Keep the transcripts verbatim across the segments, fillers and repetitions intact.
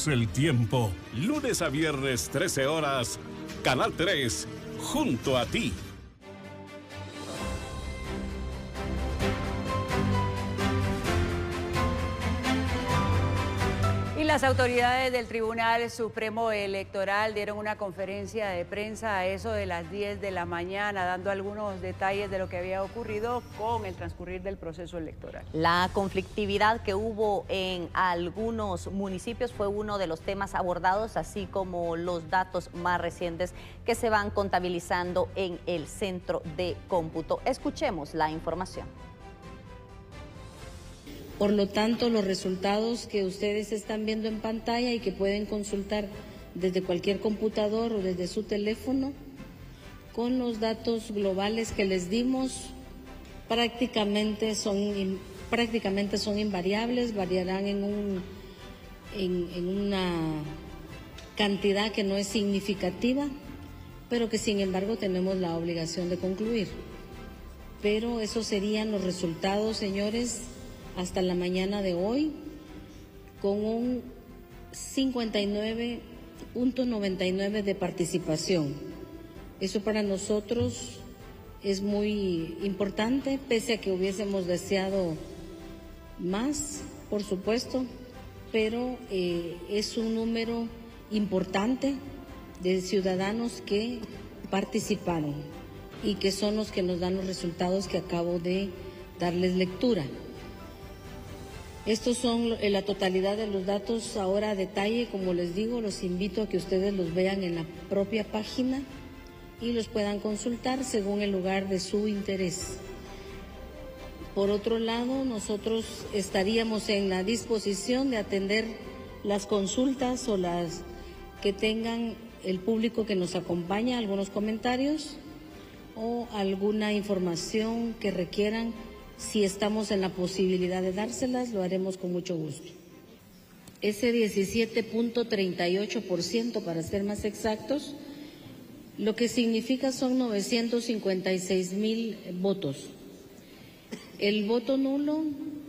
El tiempo, lunes a viernes, trece horas, Canal tres, junto a ti. Y las autoridades del Tribunal Supremo Electoral dieron una conferencia de prensa a eso de las diez de la mañana, dando algunos detalles de lo que había ocurrido con el transcurrir del proceso electoral. La conflictividad que hubo en algunos municipios fue uno de los temas abordados, así como los datos más recientes que se van contabilizando en el centro de cómputo. Escuchemos la información. Por lo tanto, los resultados que ustedes están viendo en pantalla y que pueden consultar desde cualquier computador o desde su teléfono, con los datos globales que les dimos, prácticamente son, prácticamente son invariables, variarán en, un, en, en una cantidad que no es significativa, pero que sin embargo tenemos la obligación de concluir. Pero esos serían los resultados, señores, hasta la mañana de hoy, con un cincuenta y nueve punto noventa y nueve de participación. Eso para nosotros es muy importante, pese a que hubiésemos deseado más, por supuesto, pero eh, es un número importante de ciudadanos que participaron y que son los que nos dan los resultados que acabo de darles lectura. Estos son la totalidad de los datos ahora a detalle, como les digo, los invito a que ustedes los vean en la propia página y los puedan consultar según el lugar de su interés. Por otro lado, nosotros estaríamos en la disposición de atender las consultas o las que tengan el público que nos acompaña, algunos comentarios o alguna información que requieran. Si estamos en la posibilidad de dárselas, lo haremos con mucho gusto. Ese diecisiete punto treinta y ocho por ciento, para ser más exactos, lo que significa son novecientos cincuenta y seis mil votos. El voto nulo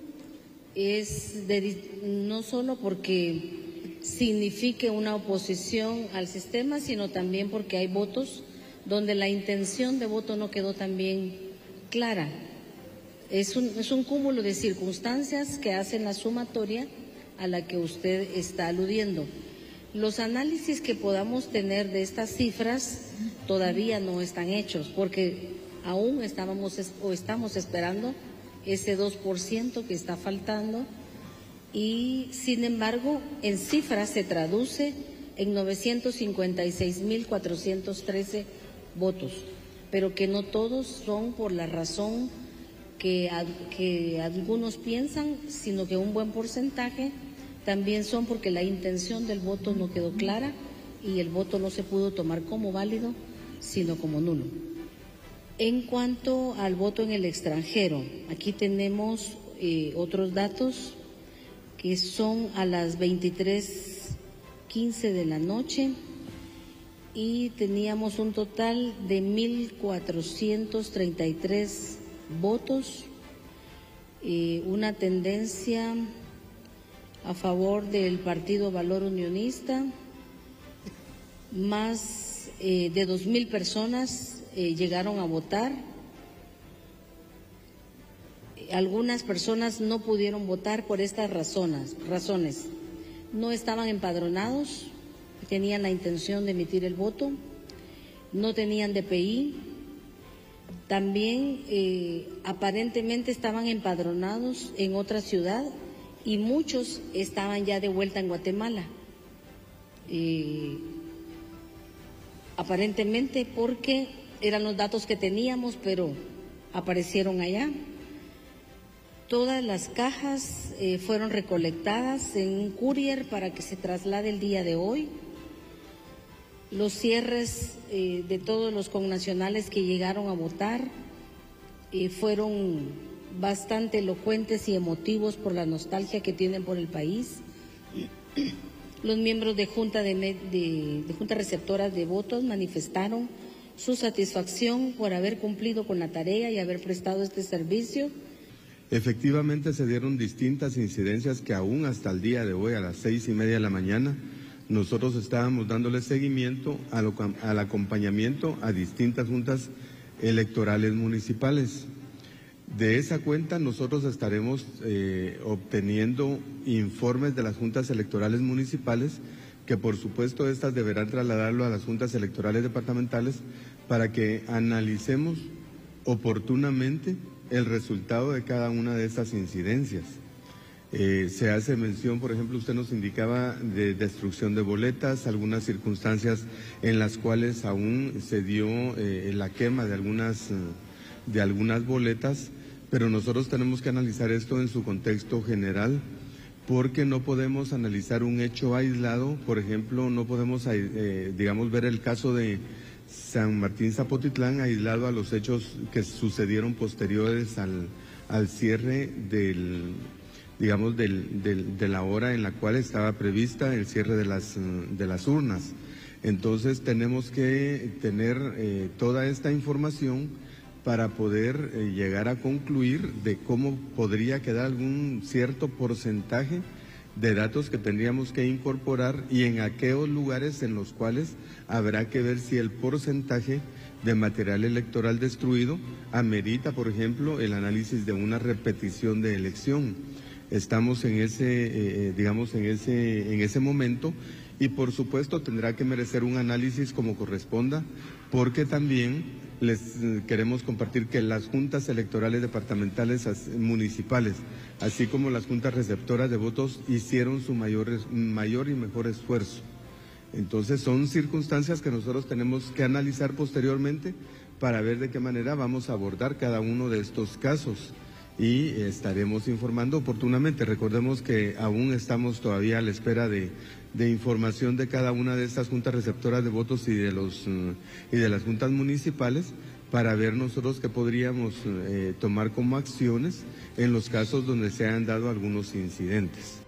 es de, no solo porque signifique una oposición al sistema, sino también porque hay votos donde la intención de voto no quedó tan bien clara. Es un, es un cúmulo de circunstancias que hacen la sumatoria a la que usted está aludiendo. Los análisis que podamos tener de estas cifras todavía no están hechos, porque aún estábamos o estamos esperando ese dos por ciento que está faltando y, sin embargo, en cifras se traduce en novecientos cincuenta y seis mil cuatrocientos trece votos, pero que no todos son por la razón Que, que algunos piensan, sino que un buen porcentaje también son porque la intención del voto no quedó clara y el voto no se pudo tomar como válido, sino como nulo. En cuanto al voto en el extranjero, aquí tenemos eh, otros datos que son a las veintitrés quince de la noche y teníamos un total de mil cuatrocientos treinta y tres votos, eh, una tendencia a favor del Partido Valor Unionista, más eh, de dos mil personas eh, llegaron a votar. Algunas personas no pudieron votar por estas razones, razones. No estaban empadronados, tenían la intención de emitir el voto, no tenían D P I, también eh, aparentemente estaban empadronados en otra ciudad y muchos estaban ya de vuelta en Guatemala. Eh, aparentemente porque eran los datos que teníamos, pero aparecieron allá. Todas las cajas eh, fueron recolectadas en un courier para que se traslade el día de hoy. Los cierres eh, de todos los connacionales que llegaron a votar eh, fueron bastante elocuentes y emotivos por la nostalgia que tienen por el país. Los miembros de Junta, de, de, de Junta Receptoras de Votos manifestaron su satisfacción por haber cumplido con la tarea y haber prestado este servicio. Efectivamente se dieron distintas incidencias que aún hasta el día de hoy a las seis y media de la mañana nosotros estábamos dándole seguimiento a lo, al acompañamiento a distintas juntas electorales municipales. De esa cuenta nosotros estaremos eh, obteniendo informes de las juntas electorales municipales, que por supuesto estas deberán trasladarlo a las juntas electorales departamentales para que analicemos oportunamente el resultado de cada una de estas incidencias. Eh, se hace mención, por ejemplo, usted nos indicaba de destrucción de boletas, algunas circunstancias en las cuales aún se dio eh, la quema de algunas, de algunas boletas, pero nosotros tenemos que analizar esto en su contexto general, porque no podemos analizar un hecho aislado. Por ejemplo, no podemos, eh, digamos, ver el caso de San Martín Zapotitlán aislado a los hechos que sucedieron posteriores al, al cierre del, digamos, del, del, de la hora en la cual estaba prevista el cierre de las, de las urnas. Entonces tenemos que tener eh, toda esta información para poder eh, llegar a concluir de cómo podría quedar algún cierto porcentaje de datos que tendríamos que incorporar y en aquellos lugares en los cuales habrá que ver si el porcentaje de material electoral destruido amerita, por ejemplo, el análisis de una repetición de elección. Estamos en ese, eh, digamos, en ese, en ese momento y por supuesto tendrá que merecer un análisis como corresponda, porque también les queremos compartir que las juntas electorales departamentales municipales, así como las juntas receptoras de votos, hicieron su mayor, mayor y mejor esfuerzo. Entonces son circunstancias que nosotros tenemos que analizar posteriormente para ver de qué manera vamos a abordar cada uno de estos casos y estaremos informando oportunamente. Recordemos que aún estamos todavía a la espera de, de información de cada una de estas juntas receptoras de votos y de, los, y de las juntas municipales para ver nosotros qué podríamos eh, tomar como acciones en los casos donde se han dado algunos incidentes.